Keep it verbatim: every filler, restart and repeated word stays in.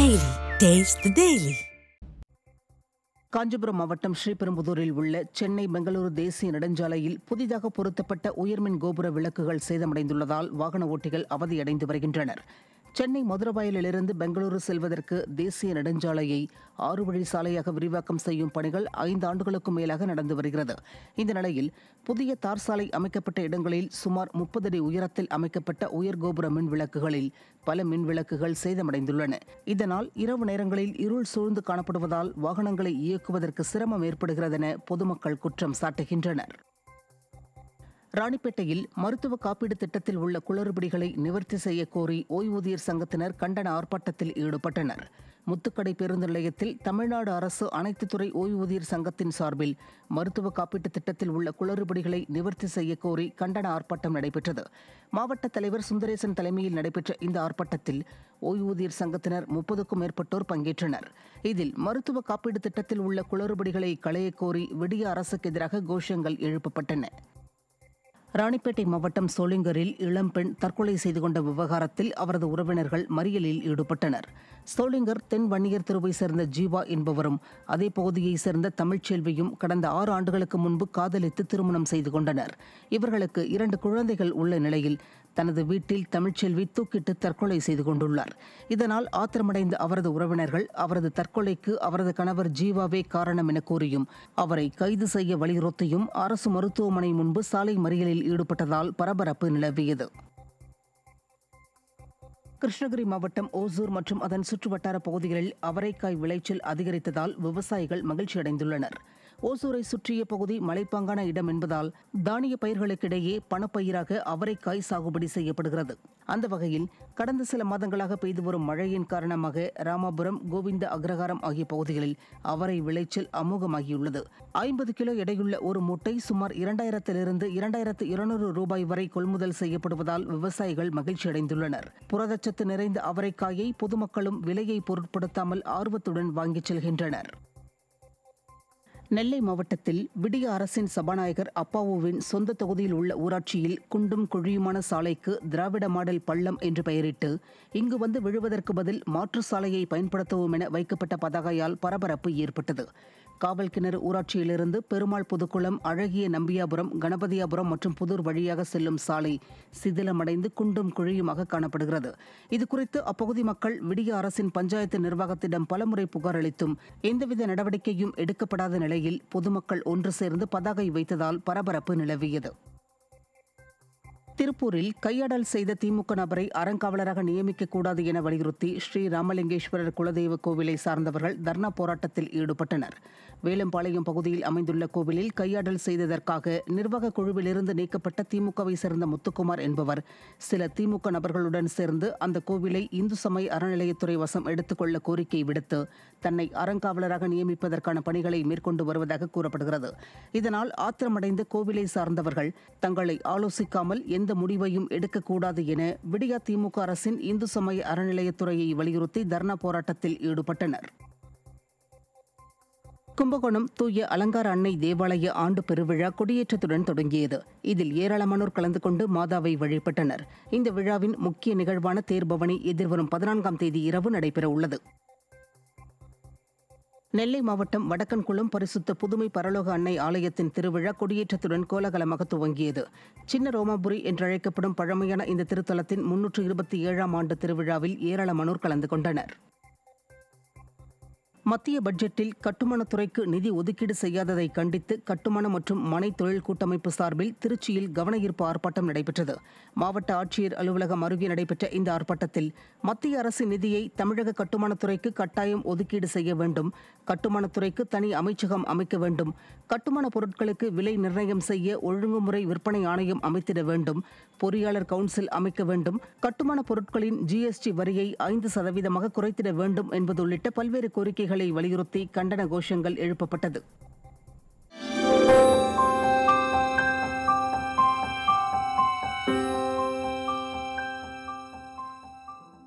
Daily. Taste the Daily. Kanchipuram மாவட்டம் ஸ்ரீபெரும்புதூரில் உள்ள சென்னை பெங்களூரு தேசிய நெடுஞ்சாலையில் புதிதாக பொருத்தப்பட்ட உயர்மின் கோபுர விளக்குகள் சேதமடைந்துள்ளதால் வாகன ஓட்டிகள் அவதியடைந்து வருகின்றனர். சென்னை மதுரவாயலிலிருந்து பெங்களூரு செல்வதற்கு தேசிய நெடுஞ்சாலையை ஆறு வழி சாலையாக விரிவாக்கம் செய்யும் பணிகள் ஐந்து ஆண்டுகளுக்கும் மேலாக நடந்து வருகிறது. இந்த நிலையில் புதிய தார் சாலை அமைக்கப்பட்ட இடங்களில் சுமார் முப்பது அடி உயரத்தில் அமைக்கப்பட்ட உயர்கோபுர மின் விளக்குகளில் பல மின் விளக்குகள் சேதமடைந்துள்ளன. இதனால் இரவு நேரங்களில் இருள் சூழ்ந்து காணப்படுவதால் வாகனங்களை இயக்குவதற்கு சிரமம் ஏற்படுகிறதென பொதுமக்கள் குற்றம் சாட்டுகின்றனர். ராணிப்பேட்டையில் மருத்துவ காப்பீடு திட்டத்தில் உள்ள குளறுபடிகளை நிவர்த்தி செய்ய கோரி ஓய்வூதியர் சங்கத்தினர் கண்டன ஆர்ப்பாட்டத்தில் ஈடுபட்டனர். முத்துக்கடை பேருந்து நிலையத்தில் தமிழ்நாடு அரசு அனைத்து துறை ஓய்வூதியர் சங்கத்தின் சார்பில் மருத்துவ காப்பீட்டு திட்டத்தில் உள்ள குளறுபடிகளை நிவர்த்தி செய்ய கோரி கண்டன ஆர்ப்பாட்டம் நடைபெற்றது. மாவட்ட தலைவர் சுந்தரேசன் தலைமையில் நடைபெற்ற இந்த ஆர்ப்பாட்டத்தில் ஓய்வூதியர் சங்கத்தினர் முப்பதுக்கும் மேற்பட்டோர் பங்கேற்றனர். இதில் மருத்துவ காப்பீடு திட்டத்தில் உள்ள குளறுபடிகளை களைய கோரி விடிய அரசுக்கு எதிராக கோஷங்கள் எழுப்பப்பட்டன. ராணிப்பேட்டை மாவட்டம் சோளிங்கரில் இளம்பெண் தற்கொலை செய்து கொண்ட விவகாரத்தில் அவரது உறவினர்கள் மறியலில் ஈடுபட்டனர். சோளிங்கர் தென் வன்னியர் தெருவை சேர்ந்த ஜீவா என்பவரும் அதே பகுதியைச் சேர்ந்த தமிழ்ச்செல்வியும் கடந்த ஆறு ஆண்டுகளுக்கு முன்பு காதலித்து திருமணம் செய்து கொண்டனர். இவர்களுக்கு இரண்டு குழந்தைகள் உள்ள நிலையில் தனது வீட்டில் தமிழ்ச்செல்வி தூக்கிட்டு தற்கொலை செய்து கொண்டுள்ளார். இதனால் ஆத்திரமடைந்த அவரது உறவினர்கள் அவரது தற்கொலைக்கு அவரது கணவர் ஜீவாவே காரணம் என கூறியும் அவரை கைது செய்ய வலியுறுத்தியும் அரசு மருத்துவமனை முன்பு சாலை மறியலில் ஈடுபட்டதால் பரபரப்பு நிலவியது. கிருஷ்ணகிரி மாவட்டம் ஓசூர் மற்றும் அதன் சுற்றுவட்டார பகுதிகளில் அவரைக்காய் விளைச்சல் அதிகரித்ததால் விவசாயிகள் மகிழ்ச்சியடைந்துள்ளனர். ஓசூரை சுற்றிய பகுதி மலைப்பாங்கான இடம் என்பதால் தானிய பயிர்களுக்கிடையே பணப்பயிராக அவரைக்காய் சாகுபடி செய்யப்படுகிறது. அந்த வகையில் கடந்த சில மாதங்களாக பெய்து வரும் மழையின் காரணமாக ராமாபுரம், கோவிந்த அக்ரஹாரம் ஆகிய பகுதிகளில் அவரை விளைச்சல் அமோகமாகியுள்ளது. ஐம்பது கிலோ எடையுள்ள ஒரு மூட்டை சுமார் இரண்டாயிரத்திலிருந்து இரண்டாயிரத்து இருநூறு ரூபாய் வரை கொள்முதல் செய்யப்படுவதால் விவசாயிகள் மகிழ்ச்சியடைந்துள்ளனர். புரதச்சத்து நிறைந்த அவரைக்காயை பொதுமக்களும் விலையை பொருட்படுத்தாமல் ஆர்வத்துடன் வாங்கிச் செல்கின்றனர். நெல்லை மாவட்டத்தில் விடிய அரசின் சபாநாயகர் அப்பாவுவின் சொந்த தொகுதியில் உள்ள ஊராட்சியில் குண்டும் குழியுமான சாலைக்கு திராவிட மாடல் பள்ளம் என்று பெயரிட்டு இங்கு வந்து விழுவதற்கு பதில் மாற்று சாலையை பயன்படுத்தவும் என வைக்கப்பட்ட பதாகையால் பரபரப்பு ஏற்பட்டது. காவல் கிணறு ஊராட்சியிலிருந்து பெருமாள் புதுக்குளம், அழகிய நம்பியாபுரம், கணபதியாபுரம் மற்றும் புதூர் வழியாக செல்லும் சாலை சிதிலமடைந்து குண்டும் குழியுமாக காணப்படுகிறது. இதுகுறித்து அப்பகுதி மக்கள் விடிய அரசின் பஞ்சாயத்து நிர்வாகத்திடம் பலமுறை புகார் அளித்தும் எந்தவித நடவடிக்கையும் எடுக்கப்படாத நிலையில் பொதுமக்கள் ஒன்று சேர்ந்து பதாகை வைத்ததால் பரபரப்பு நிலவியது. திருப்பூரில் கையாடல் செய்த திமுக நபரை அறங்காவலராக நியமிக்கக்கூடாது என வலியுறுத்தி ஸ்ரீ ராமலிங்கேஸ்வரர் குலதெய்வ கோவிலை சார்ந்தவர்கள் தர்ணா போராட்டத்தில் ஈடுபட்டனர். வேலம்பாளையம் பகுதியில் அமைந்துள்ள கோவிலில் கையாடல் செய்ததற்காக நிர்வாக குழுவிலிருந்து நீக்கப்பட்ட திமுகவை சேர்ந்த முத்துக்குமார் என்பவர் சில திமுக நபர்களுடன் சேர்ந்து அந்த கோவிலை இந்து சமய அறநிலையத்துறை வசம் எடுத்துக்கொள்ள கோரிக்கை விடுத்து தன்னை அறங்காவலராக நியமிப்பதற்கான பணிகளை மேற்கொண்டு வருவதாக கூறப்படுகிறது. இதனால் ஆத்திரமடைந்த கோவிலை சார்ந்தவர்கள் தங்களை ஆலோசிக்காமல் எந்த முடிவையும் எடுக்கக்கூடாது என விடியா திமுக அரசின் இந்து சமய அறநிலையத்துறையை வலியுறுத்தி தர்ணா போராட்டத்தில் ஈடுபட்டனர். கும்பகோணம் தூய அலங்கார அன்னை தேவாலய ஆண்டு பெருவிழா கொடியேற்றத்துடன் தொடங்கியது. இதில் ஏராளமானோர் கலந்து கொண்டு மாதாவை வழிபட்டனர். இந்த விழாவின் முக்கிய நிகழ்வான தேர்பவனி எதிர்வரும் பதினான்காம் தேதி இரவு நடைபெற உள்ளது. நெல்லை மாவட்டம் வடக்கன்குளம் பரிசுத்த புதுமை பரலோக அன்னை ஆலயத்தின் திருவிழா கொடியேற்றத்துடன் கோலாகலமாக துவங்கியது. சின்ன ரோமாபுரி என்றழைக்கப்படும் பழமையான இந்த திருத்தலத்தின் முன்னூற்று இருபத்தி ஏழாம் ஆண்டு திருவிழாவில் ஏராளமானோர் கலந்து கொண்டனர். மத்திய பட்ஜெட்டில் கட்டுமானத்துறைக்கு நிதி ஒதுக்கீடு செய்யாததை கண்டித்து கட்டுமான மற்றும் மனை தொழில் கூட்டமைப்பு சார்பில் திருச்சியில் கவனஈர்ப்பு ஆர்ப்பாட்டம் நடைபெற்றது. மாவட்ட ஆட்சியர் அலுவலகம் அருகே நடைபெற்ற இந்த ஆர்ப்பாட்டத்தில் மத்திய அரசின் நிதியை தமிழக கட்டுமானத்துறைக்கு கட்டாயம் ஒதுக்கீடு செய்ய வேண்டும், கட்டுமானத்துறைக்கு தனி அமைச்சகம் அமைக்க வேண்டும், கட்டுமான பொருட்களுக்கு விலை நிர்ணயம் செய்ய ஒழுங்குமுறை விற்பனை ஆணையம் அமைத்திட வேண்டும், பொறியாளர் கவுன்சில் அமைக்க வேண்டும், கட்டுமான பொருட்களின் ஜிஎஸ்டி வரியை ஐந்து சதவீதமாக குறைத்திட வேண்டும் என்பது உள்ளிட்ட பல்வேறு கோரிக்கைகள் வலியுறுத்தி கண்டன கோஷங்கள் எழுப்பப்பட்டது.